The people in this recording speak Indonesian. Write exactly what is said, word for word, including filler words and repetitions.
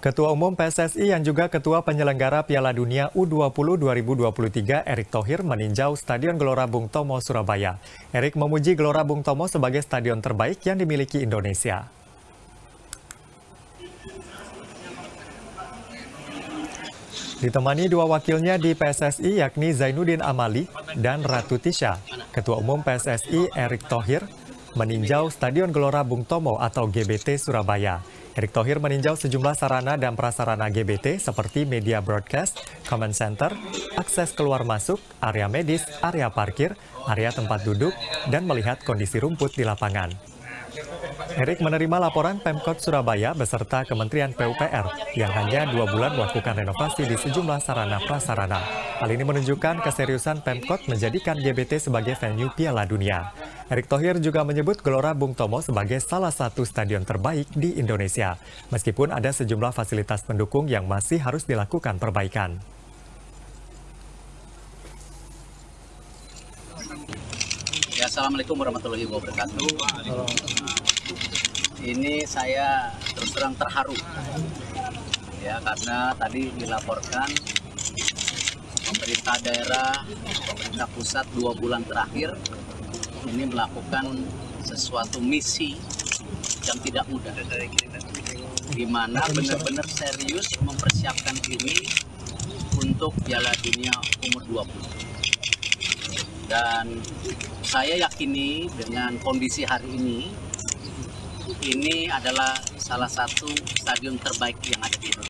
Ketua Umum P S S I yang juga Ketua Penyelenggara Piala Dunia U dua puluh dua ribu dua puluh tiga, Erick Thohir meninjau Stadion Gelora Bung Tomo, Surabaya. Erick memuji Gelora Bung Tomo sebagai stadion terbaik yang dimiliki Indonesia. Ditemani dua wakilnya di P S S I yakni Zainuddin Amali dan Ratu Tisha, Ketua Umum P S S I Erick Thohir meninjau Stadion Gelora Bung Tomo atau G B T Surabaya. Erick Thohir meninjau sejumlah sarana dan prasarana G B T seperti media broadcast, command center, akses keluar masuk, area medis, area parkir, area tempat duduk, dan melihat kondisi rumput di lapangan. Erick menerima laporan Pemkot Surabaya beserta Kementerian P U P R yang hanya dua bulan melakukan renovasi di sejumlah sarana prasarana. Hal ini menunjukkan keseriusan Pemkot menjadikan G B T sebagai venue Piala Dunia. Erick Thohir juga menyebut Gelora Bung Tomo sebagai salah satu stadion terbaik di Indonesia, meskipun ada sejumlah fasilitas pendukung yang masih harus dilakukan perbaikan. Ya, Assalamualaikum warahmatullahi wabarakatuh. Ini saya terus terang terharu, ya, karena tadi dilaporkan pemerintah daerah, pemerintah pusat dua bulan terakhir ini melakukan sesuatu misi yang tidak mudah, di mana benar-benar serius mempersiapkan diri untuk Piala Dunia umur dua puluh. Dan saya yakini dengan kondisi hari ini, ini adalah salah satu stadion terbaik yang ada di Indonesia.